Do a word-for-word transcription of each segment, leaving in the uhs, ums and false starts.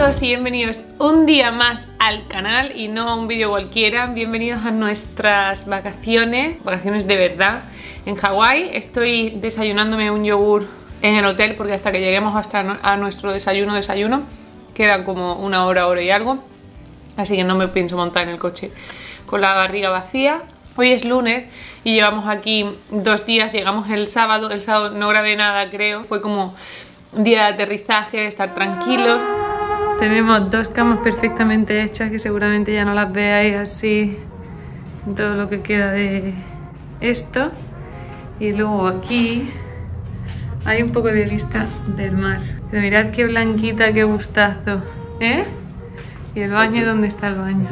todos y bienvenidos un día más al canal y no a un vídeo cualquiera. Bienvenidos a nuestras vacaciones, vacaciones de verdad en Hawái. Estoy desayunándome un yogur en el hotel porque hasta que lleguemos hasta no, a nuestro desayuno desayuno quedan como una hora, hora y algo. Así que no me pienso montar en el coche con la barriga vacía. Hoy es lunes y llevamos aquí dos días, llegamos el sábado. El sábado no grabé nada, creo, fue como un día de aterrizaje, de estar tranquilos. Tenemos dos camas perfectamente hechas que seguramente ya no las veáis así todo lo que queda de esto. Y luego aquí hay un poco de vista del mar. Pero mirad qué blanquita, qué gustazo, ¿eh? ¿Y el baño? ¿Dónde está el baño?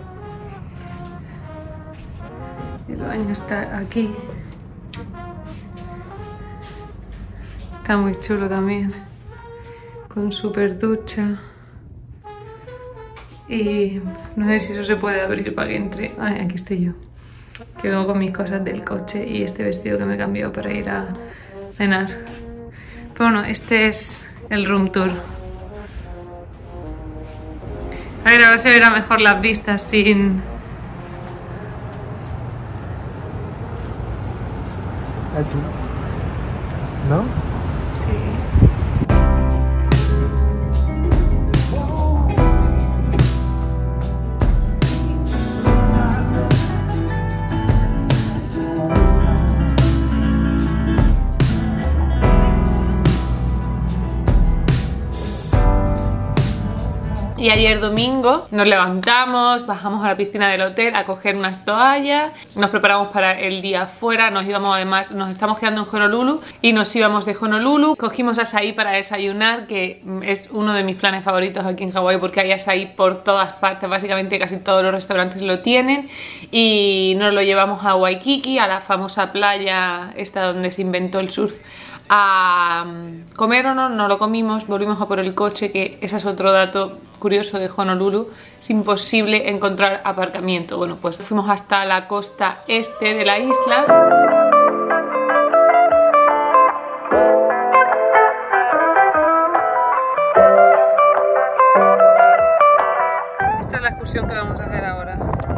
El baño está aquí. Está muy chulo también, con super ducha. Y no sé si eso se puede abrir para que entre. Ay, aquí estoy yo, que vengo con mis cosas del coche y este vestido que me he cambiado para ir a cenar. Pero bueno, este es el room tour. A ver, ahora se verá mejor las vistas sin... ¿No? Y ayer domingo nos levantamos, bajamos a la piscina del hotel a coger unas toallas, nos preparamos para el día afuera, nos íbamos además, nos estamos quedando en Honolulu y nos íbamos de Honolulu, cogimos açaí para desayunar, que es uno de mis planes favoritos aquí en Hawái porque hay açaí por todas partes, básicamente casi todos los restaurantes lo tienen, y nos lo llevamos a Waikiki, a la famosa playa esta donde se inventó el surf, a comer o no, no lo comimos, volvimos a por el coche, que ese es otro dato curioso de Honolulu, es imposible encontrar aparcamiento. Bueno, pues fuimos hasta la costa este de la isla. Esta es la excursión que vamos a hacer ahora.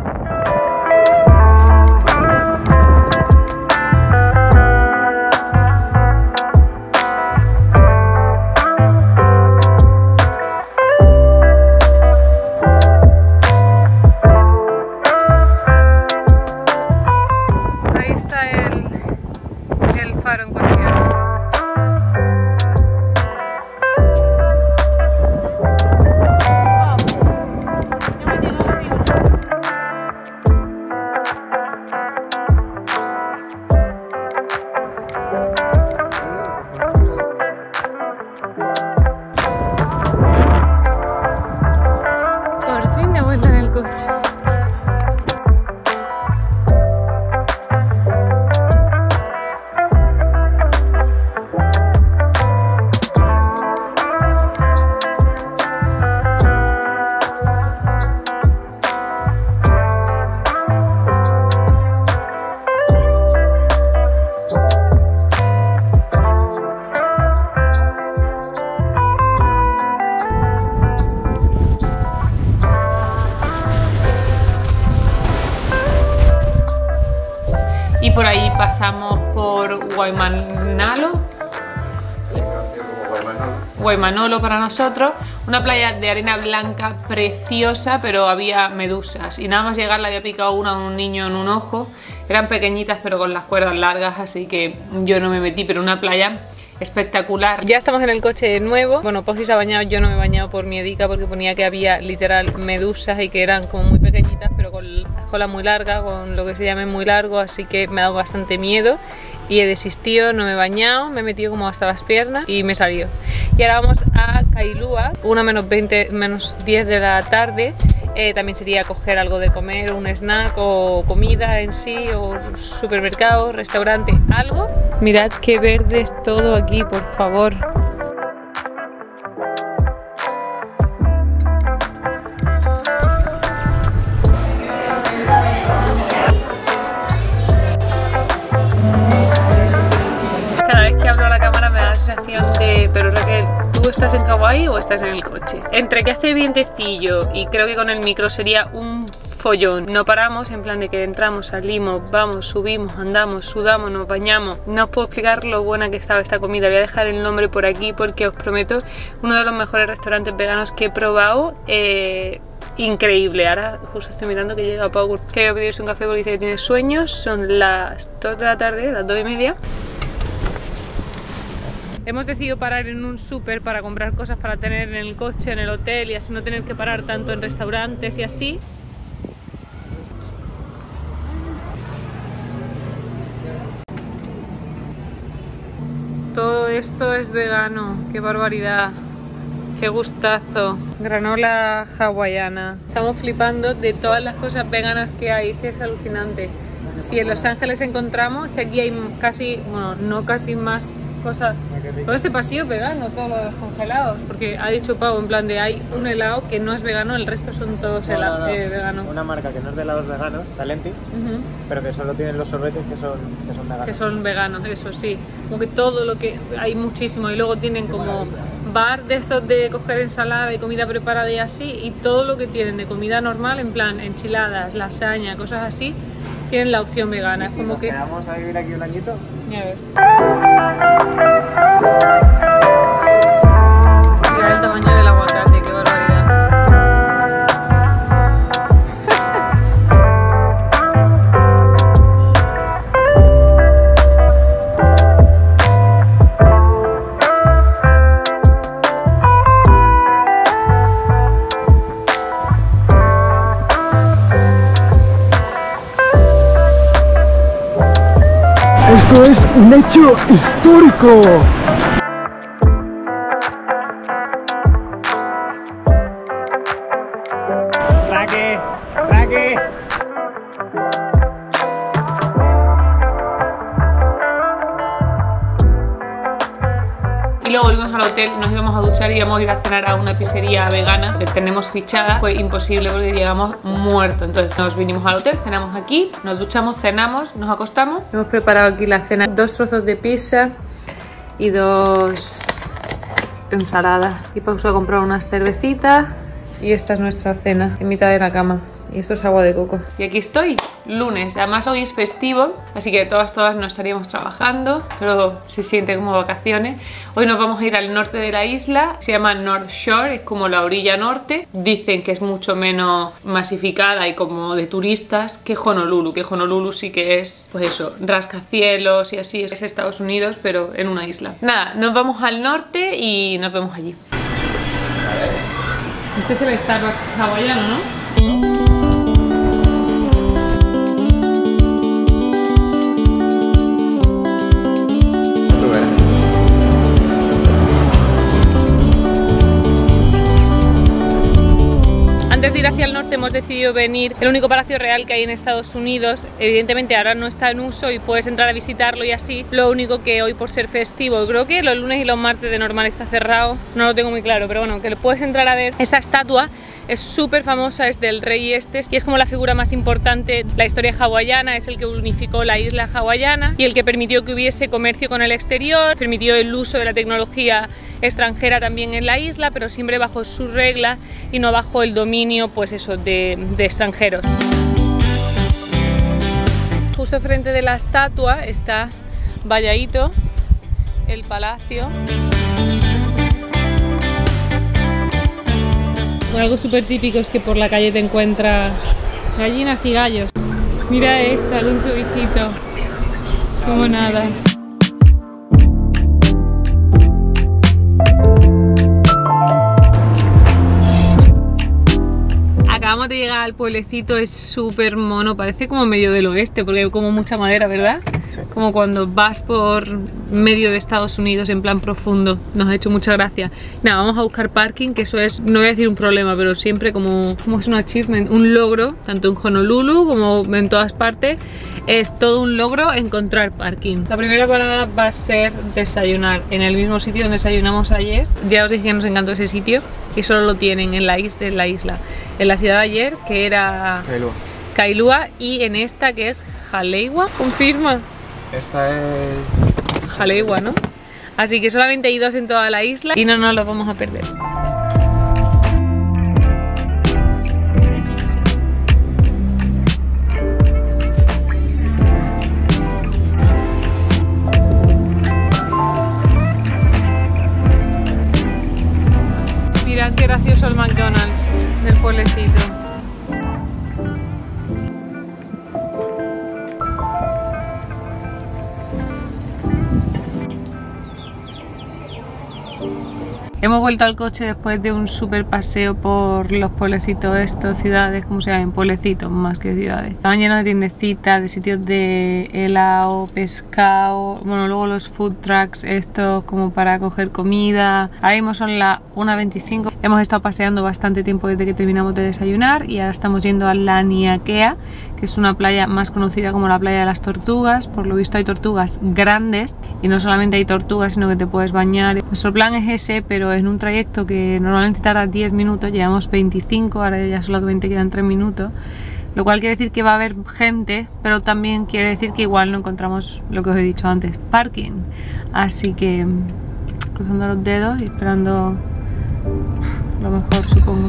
Y por ahí pasamos por Waimanalo, Waimanalo para nosotros, una playa de arena blanca preciosa, pero había medusas y nada más llegar le había picado una a un niño en un ojo. Eran pequeñitas pero con las cuerdas largas, así que yo no me metí, pero una playa espectacular. Ya estamos en el coche de nuevo. Bueno, Posi se ha bañado, yo no me he bañado por miedica porque ponía que había literal medusas y que eran como muy pequeñitas, pero con las colas muy largas, con lo que se llame muy largo, así que me ha dado bastante miedo y he desistido, no me he bañado, me he metido como hasta las piernas y me salió. Y ahora vamos a Kailua, una menos veinte, menos diez de la tarde. Eh, también sería coger algo de comer, un snack o comida en sí, o supermercado, restaurante, algo. Mirad qué verde es todo aquí, por favor. estás en Hawái o estás en el coche. Entre que hace vientecillo y creo que con el micro sería un follón. No paramos, en plan de que entramos, salimos, vamos, subimos, andamos, sudamos, nos bañamos. No os puedo explicar lo buena que estaba esta comida. Voy a dejar el nombre por aquí porque os prometo, uno de los mejores restaurantes veganos que he probado. Eh, increíble. Ahora justo estoy mirando que llega Pau, que voy a pedirse un café porque dice que tiene sueños. Son las dos de la tarde, las dos y media. Hemos decidido parar en un súper para comprar cosas para tener en el coche, en el hotel y así no tener que parar tanto en restaurantes y así. Todo esto es vegano, qué barbaridad, qué gustazo. Granola hawaiana. Estamos flipando de todas las cosas veganas que hay, que es alucinante. Si en Los Ángeles encontramos, que aquí hay casi, bueno, no casi más cosas. Todo este pasillo es vegano, todos los congelados. Porque ha dicho Pau, en plan de hay un helado que no es vegano, el resto son todos no, helados no, no. Eh, veganos. Una marca que no es de helados veganos, Talenti, uh-huh. pero que solo tienen los sorbetes que son, que son veganos. Que son veganos, eso sí. Como que todo lo que hay muchísimo. Y luego tienen como bar de estos de coger ensalada y comida preparada y así. Y todo lo que tienen de comida normal, en plan enchiladas, lasaña, cosas así, tienen la opción vegana. ¿Y es si como nos que quedamos a vivir aquí un añito? Ya ves. Mira el tamaño del aguacate, qué barbaridad. ¡Esto es un hecho histórico! ¡Traque! ¡Traque! Y luego volvimos al hotel, nos íbamos a duchar y íbamos a ir a cenar a una pizzería vegana que tenemos fichada. Fue imposible porque llegamos muertos. Entonces nos vinimos al hotel, cenamos aquí, nos duchamos, cenamos, nos acostamos. Hemos preparado aquí la cena, dos trozos de pizza y dos ensaladas. Y paso a comprar unas cervecitas y esta es nuestra cena en mitad de la cama. Y esto es agua de coco. Y aquí estoy, lunes. Además hoy es festivo, así que todas, todas no estaríamos trabajando, pero se siente como vacaciones. Hoy nos vamos a ir al norte de la isla, se llama North Shore, es como la orilla norte. Dicen que es mucho menos masificada y como de turistas que Honolulu, que Honolulu sí que es, pues eso, rascacielos y así. Es Estados Unidos, pero en una isla. Nada, nos vamos al norte y nos vemos allí. Este es el Starbucks hawaiano, ¿no? Antes de ir hacia el norte hemos decidido venir el único palacio real que hay en Estados Unidos. Evidentemente ahora no está en uso y puedes entrar a visitarlo y así. Lo único que hoy por ser festivo, creo que los lunes y los martes de normal está cerrado, no lo tengo muy claro, pero bueno, que lo puedes entrar a ver. Esta estatua es súper famosa, es del rey este y es como la figura más importante. La historia hawaiana, es el que unificó la isla hawaiana y el que permitió que hubiese comercio con el exterior, permitió el uso de la tecnología extranjera también en la isla, pero siempre bajo sus reglas y no bajo el dominio, pues eso, de, de extranjeros. Justo frente de la estatua está Valladito, el palacio. Algo súper típico es que por la calle te encuentras gallinas y gallos. Mira esta con su hijito, como nada. Acabamos de llegar al pueblecito, es súper mono, parece como medio del oeste porque hay como mucha madera, ¿verdad? Sí. Como cuando vas por medio de Estados Unidos en plan profundo, nos ha hecho mucha gracia. Nada, vamos a buscar parking, que eso es, no voy a decir un problema, pero siempre como, como es un achievement, un logro, tanto en Honolulu como en todas partes, es todo un logro encontrar parking. La primera parada va a ser desayunar, en el mismo sitio donde desayunamos ayer. Ya os dije que nos encantó ese sitio y solo lo tienen en la isla, en la, isla. En la ciudad de ayer, que era Kailua. Kailua, y en esta que es Haleiwa, confirma. Esta es... Haleiwa, ¿no? Así que solamente hay dos en toda la isla y no nos los vamos a perder. Mirad qué gracioso el McDonald's del pueblecito. Hemos vuelto al coche después de un super paseo por los pueblecitos estos, ciudades, como se llaman, pueblecitos más que ciudades. Estaban llenos de tiendecitas, de sitios de helado, pescado, bueno, luego los food trucks estos como para coger comida. Ahora mismo son las una veinticinco. Hemos estado paseando bastante tiempo desde que terminamos de desayunar y ahora estamos yendo a Laniakea, que es una playa más conocida como la playa de las tortugas. Por lo visto hay tortugas grandes y no solamente hay tortugas, sino que te puedes bañar. Nuestro plan es ese, pero en un trayecto que normalmente tarda diez minutos, llevamos veinticinco, ahora ya solamente quedan tres minutos, lo cual quiere decir que va a haber gente, pero también quiere decir que igual no encontramos lo que os he dicho antes, parking. Así que cruzando los dedos y esperando lo mejor, supongo.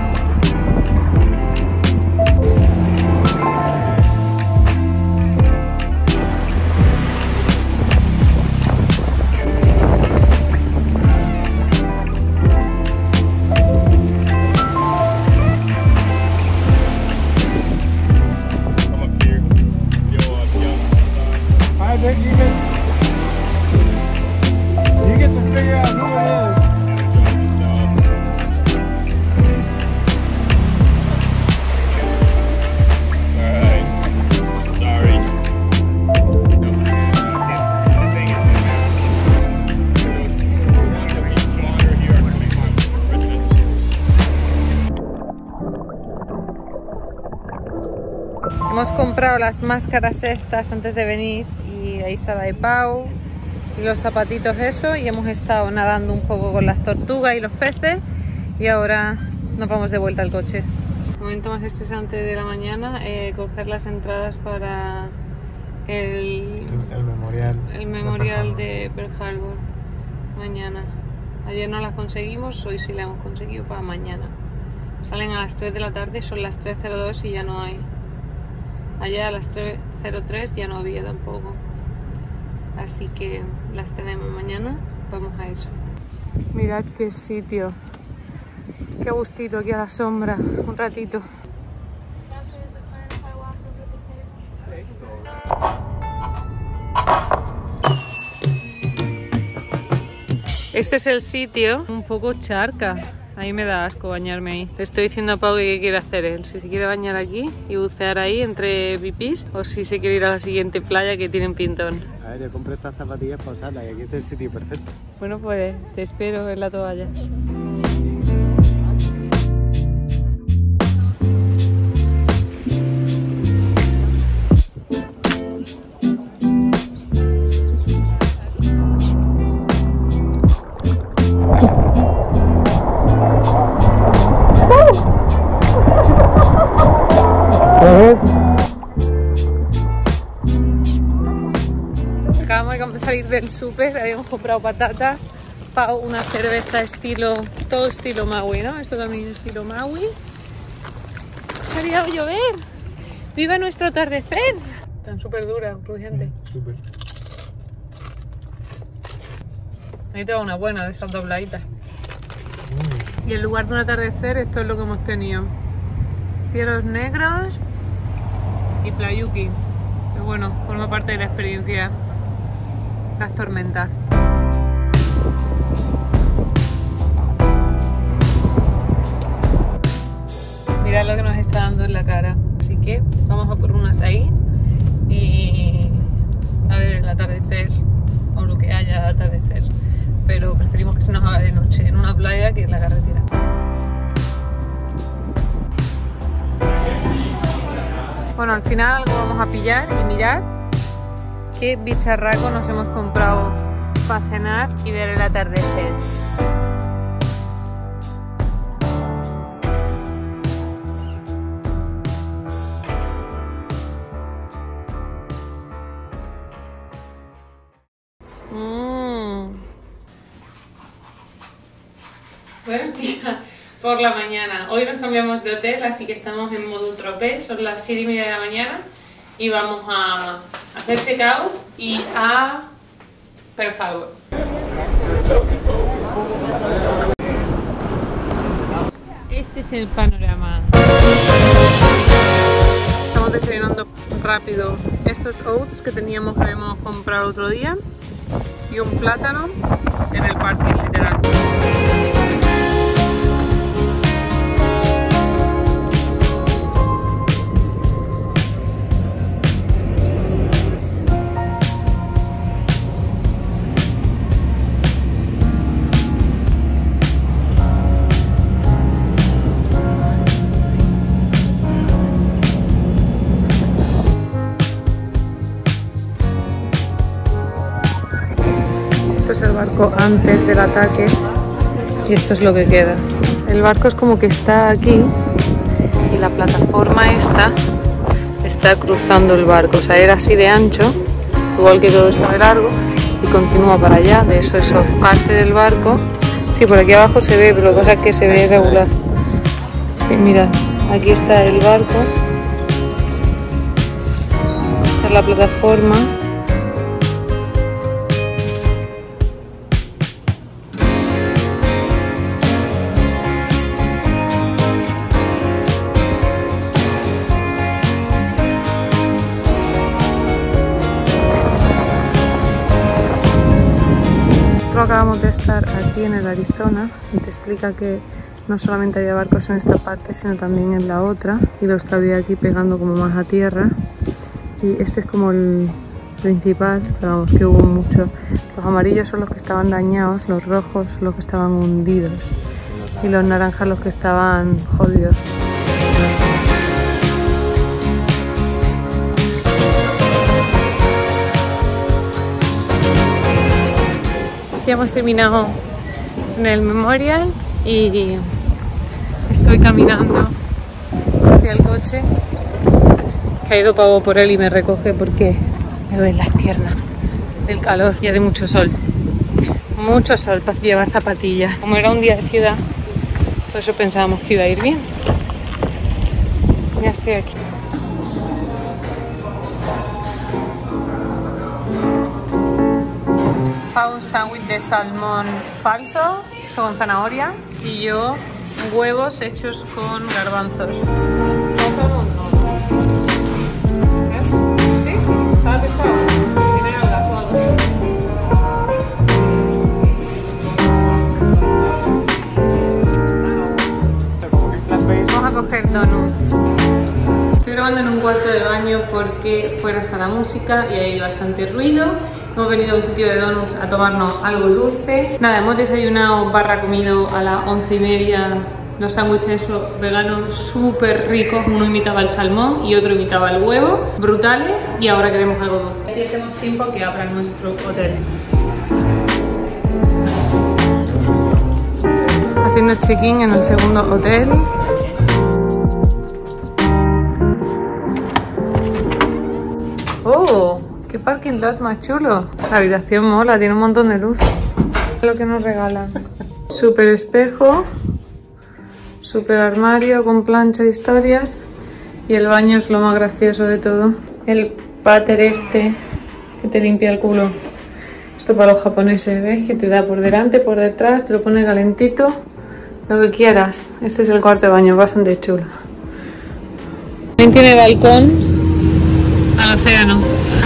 Hemos comprado las máscaras estas antes de venir y ahí está la de Pau y los zapatitos eso, y hemos estado nadando un poco con las tortugas y los peces y ahora nos vamos de vuelta al coche. Momento más estresante de la mañana, eh, coger las entradas para el, el memorial, el memorial de Pearl Harbor mañana. Ayer no las conseguimos, hoy sí la hemos conseguido para mañana. Salen a las tres de la tarde, son las tres cero dos y ya no hay. Allá a las tres cero tres ya no había tampoco. Así que las tenemos mañana, vamos a eso. Mirad qué sitio. Qué gustito aquí a la sombra, un ratito. Este es el sitio, un poco charca. A mí me da asco bañarme ahí. Le estoy diciendo a Pau que qué quiere hacer él. Si se quiere bañar aquí y bucear ahí entre pipís, o si se quiere ir a la siguiente playa que tiene un pintón. A ver, yo compré estas zapatillas para usarlas y aquí es el sitio perfecto. Bueno, pues te espero en la toalla. Acabamos de salir del súper, habíamos comprado patatas, Pau una cerveza estilo, todo estilo Maui, ¿no? Esto también es estilo Maui. Se ha olvidado llover. ¡Viva nuestro atardecer! Están súper duras, crujientes. Mm, súper. Ahí te va una buena de esas dobladitas. Mm. Y en lugar de un atardecer, esto es lo que hemos tenido. Cielos negros y playuki. Pero bueno, forma parte de la experiencia. Las tormentas. Mirad lo que nos está dando en la cara. Así que vamos a por unas ahí y a ver el atardecer o lo que haya de atardecer. Pero preferimos que se nos haga de noche en una playa que en la carretera. Bueno, al final algo vamos a pillar y mirad qué bicharraco nos hemos comprado para cenar y ver el atardecer. Mmm, Buenos días por la mañana. Hoy nos cambiamos de hotel, así que estamos en modo tropez. Son las siete y media de la mañana y vamos a hacer check-out y a Pearl Harbor. Este es el panorama. Estamos desayunando rápido estos oats que teníamos que habíamos comprado otro día y un plátano en el parking, literal. Este es el barco antes del ataque y esto es lo que queda. El barco es como que está aquí y la plataforma esta está cruzando el barco, o sea, era así de ancho, igual que todo está de largo, y continúa para allá. De eso es parte del barco. Sí, por aquí abajo se ve, pero lo que pasa es que se ve irregular. Sí, mirad, aquí está el barco, esta es la plataforma. Acabamos de estar aquí en el Arizona y te explica que no solamente había barcos en esta parte, sino también en la otra, y los que había aquí pegando como más a tierra, y este es como el principal, pero vamos, que hubo mucho. Los amarillos son los que estaban dañados, los rojos los que estaban hundidos y los naranjas los que estaban jodidos. Ya hemos terminado en el Memorial y estoy caminando hacia el coche. Que ha ido Pavo por él y me recoge porque me duelen las piernas del calor y de mucho sol. Mucho sol para llevar zapatillas. Como era un día de ciudad, por eso pensábamos que iba a ir bien. Ya estoy aquí. Pau un sándwich de salmón falso, con zanahoria, y yo huevos hechos con garbanzos. ¿Sí? ¿Está pesado? Tiene algas. Vamos a coger donuts. Estoy grabando en un cuarto de baño porque fuera está la música y hay bastante ruido. Hemos venido a un sitio de donuts a tomarnos algo dulce. Nada, hemos desayunado barra comido a las once y media. Los sándwiches esos veganos súper ricos. Uno imitaba el salmón y otro imitaba el huevo. Brutales. Y ahora queremos algo dulce. Así hacemos tiempo a que abra nuestro hotel. Haciendo check-in en el segundo hotel. ¡Oh! ¡Qué parking lot más chulo! La habitación mola, tiene un montón de luz. Lo que nos regalan. Súper espejo, súper armario con plancha y historias. Y el baño es lo más gracioso de todo. El váter este que te limpia el culo. Esto para los japoneses, ¿ves? Que te da por delante, por detrás, te lo pone calentito. Lo que quieras. Este es el cuarto de baño, bastante chulo. También tiene balcón al océano.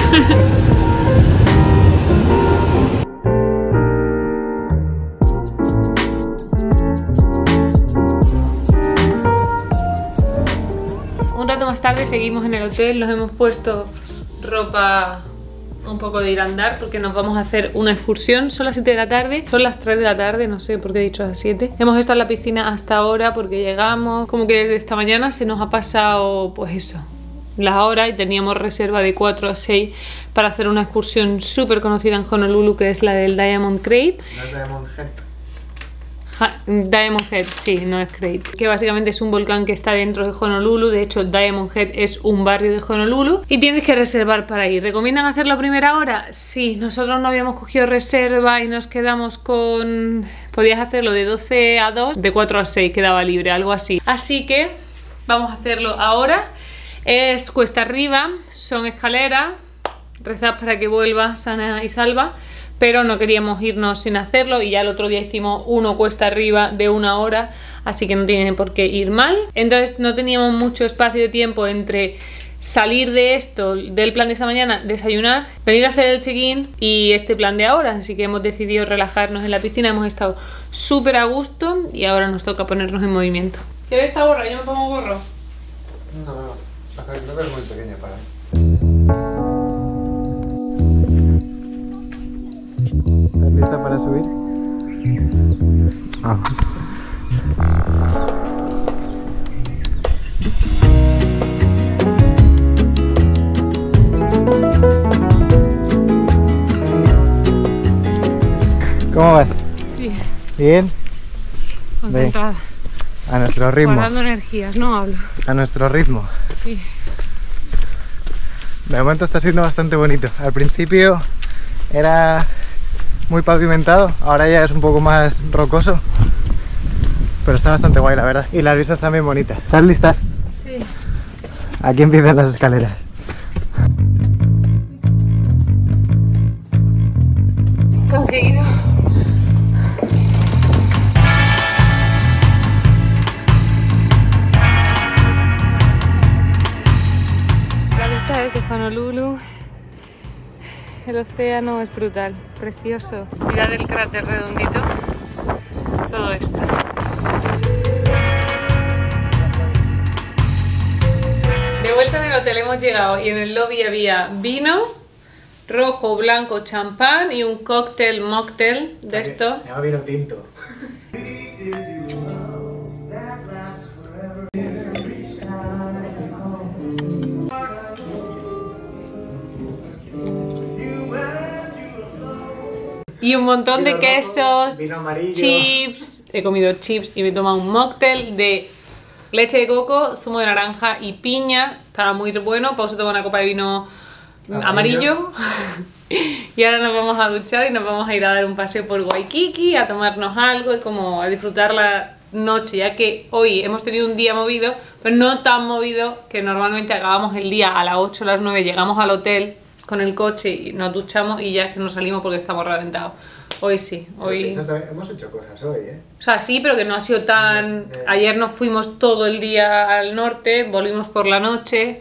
Un rato más tarde seguimos en el hotel, nos hemos puesto ropa un poco de ir a andar porque nos vamos a hacer una excursión. Son las siete de la tarde, son las tres de la tarde, no sé por qué he dicho las siete. Hemos estado en la piscina hasta ahora porque llegamos, como que desde esta mañana se nos ha pasado pues eso, la hora, y teníamos reserva de cuatro a seis para hacer una excursión súper conocida en Honolulu, que es la del Diamond Crate. No es Diamond Head. Diamond Head, sí, no es Crate. Que básicamente es un volcán que está dentro de Honolulu. De hecho, Diamond Head es un barrio de Honolulu y tienes que reservar para ir. ¿Recomiendan hacerlo a primera hora? Sí, nosotros no habíamos cogido reserva y nos quedamos con... Podías hacerlo de doce a dos, de cuatro a seis quedaba libre, algo así. Así que vamos a hacerlo ahora. Es cuesta arriba, son escaleras. Rezad para que vuelva sana y salva. Pero no queríamos irnos sin hacerlo y ya el otro día hicimos uno cuesta arriba de una hora, así que no tiene por qué ir mal. Entonces no teníamos mucho espacio de tiempo entre salir de esto, del plan de esta mañana, desayunar, venir a hacer el check-in y este plan de ahora, así que hemos decidido relajarnos en la piscina. Hemos estado súper a gusto y ahora nos toca ponernos en movimiento. ¿Quieres esta gorra? Yo me pongo gorro. No, no, no es muy pequeña para mí. ¿Estás lista para subir? Vamos. ¿Cómo vas? Bien. ¿Bien? Concentrada. A nuestro ritmo. Guardando energías, no hablo. A nuestro ritmo. Sí. De momento está siendo bastante bonito. Al principio era muy pavimentado, ahora ya es un poco más rocoso, pero está bastante guay la verdad, y las vistas también bonitas. ¿Estás lista? Sí. Aquí empiezan las escaleras. Conseguido. La vista desde Honolulu. El océano es brutal, precioso. Mirad el cráter redondito. Todo esto. De vuelta en el hotel hemos llegado y en el lobby había vino, rojo, blanco, champán y un cóctel mocktail de esto. Ya vino tinto. Y un montón Vino de rojo, quesos, vino amarillo. chips. He comido chips y me he tomado un mocktail de leche de coco, zumo de naranja y piña. Estaba muy bueno. Pau se toma una copa de vino amarillo. amarillo. Y ahora nos vamos a duchar y nos vamos a ir a dar un paseo por Waikiki, a tomarnos algo y como a disfrutar la noche, ya que hoy hemos tenido un día movido, pero no tan movido que normalmente acabamos el día a las ocho o las nueve, llegamos al hotel con el coche y nos duchamos y ya es que nos salimos porque estamos reventados. Hoy sí, hoy... Sí, también, hemos hecho cosas hoy, ¿eh? O sea, sí, pero que no ha sido tan... Ayer nos fuimos todo el día al norte, volvimos por la noche.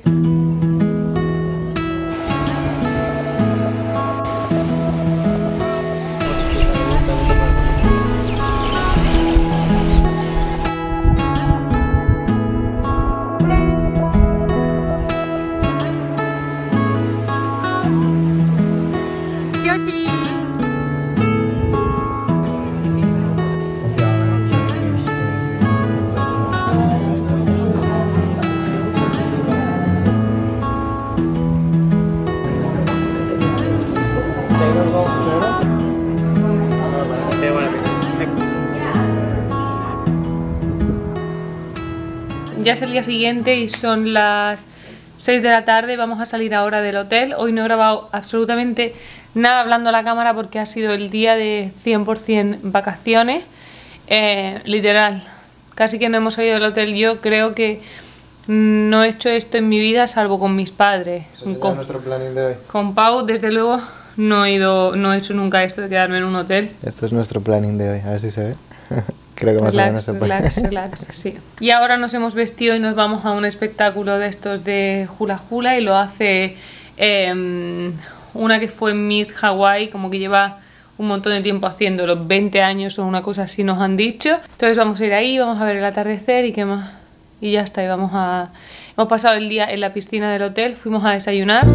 Ya es el día siguiente y son las seis de la tarde. Vamos a salir ahora del hotel. Hoy no he grabado absolutamente nada hablando a la cámara porque ha sido el día de cien por cien vacaciones. Eh, literal, casi que no hemos salido del hotel. Yo creo que no he hecho esto en mi vida salvo con mis padres. Eso sería con, nuestro planning de hoy. Con Pau, desde luego, no he, ido, no he hecho nunca esto de quedarme en un hotel. Esto es nuestro planning de hoy, a ver si se ve. Creo que más relax, o menos se puede. relax, relax, sí. Y ahora nos hemos vestido y nos vamos a un espectáculo de estos de hula hula y lo hace eh, una que fue Miss Hawaii, como que lleva un montón de tiempo haciéndolo, veinte años o una cosa así nos han dicho. Entonces vamos a ir ahí, vamos a ver el atardecer y qué más. Y ya está, y vamos a... Hemos pasado el día en la piscina del hotel, fuimos a desayunar.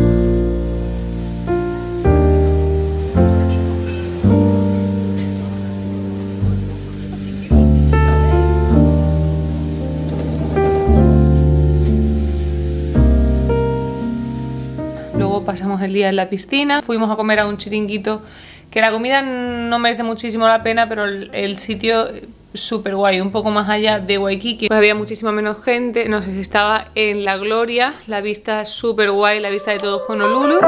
Pasamos el día en la piscina, fuimos a comer a un chiringuito que la comida no merece muchísimo la pena, pero el, el sitio súper guay. Un poco más allá de Waikiki pues había muchísima menos gente, no sé si estaba en La Gloria, la vista súper guay, la vista de todo Honolulu.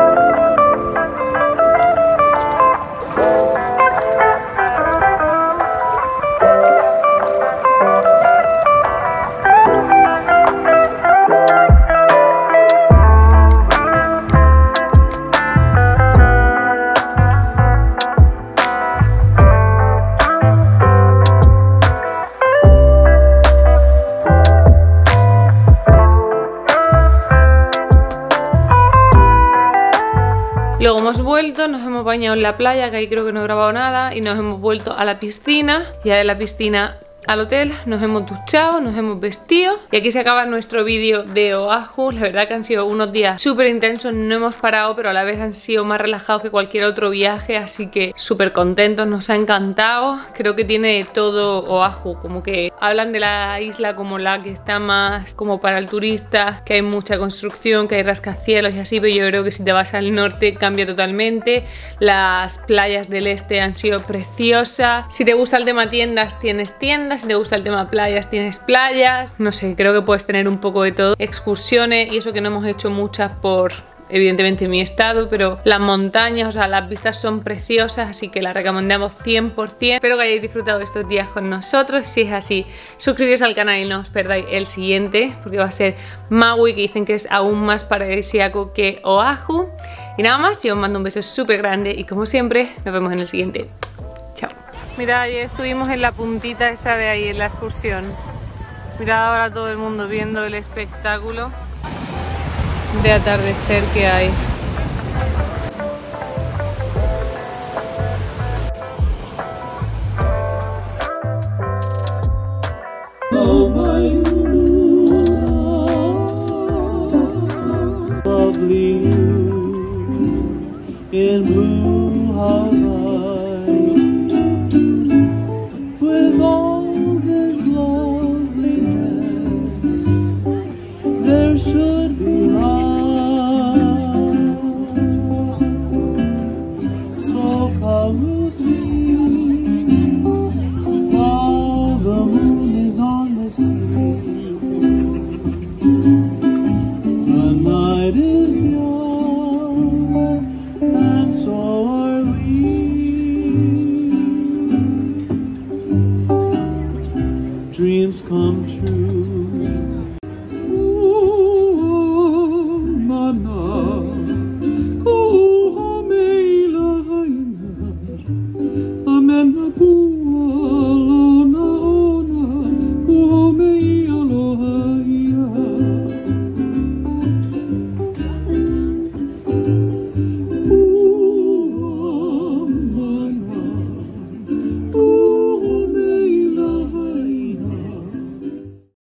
Luego hemos vuelto, nos hemos bañado en la playa, que ahí creo que no he grabado nada, y nos hemos vuelto a la piscina, y de la piscina al hotel, nos hemos duchado, nos hemos vestido y aquí se acaba nuestro vídeo de Oahu. La verdad que han sido unos días súper intensos, no hemos parado, pero a la vez han sido más relajados que cualquier otro viaje, así que súper contentos, nos ha encantado. Creo que tiene todo Oahu, como que hablan de la isla como la que está más como para el turista, que hay mucha construcción, que hay rascacielos y así, pero yo creo que si te vas al norte cambia totalmente. Las playas del este han sido preciosas. Si te gusta el tema tiendas, tienes tiendas. Si te gusta el tema playas, tienes playas. No sé, creo que puedes tener un poco de todo. Excursiones, y eso que no hemos hecho muchas por, evidentemente, mi estado, pero las montañas, o sea, las vistas son preciosas, así que las recomendamos cien por cien. Espero que hayáis disfrutado estos días con nosotros. Si es así, suscribiros al canal y no os perdáis el siguiente, porque va a ser Maui, que dicen que es aún más paradisíaco que Oahu. Y nada más, yo os mando un beso súper grande y como siempre, nos vemos en el siguiente. Chao. Mirad, ayer estuvimos en la puntita esa de ahí, en la excursión. Mirad ahora todo el mundo viendo el espectáculo de atardecer que hay.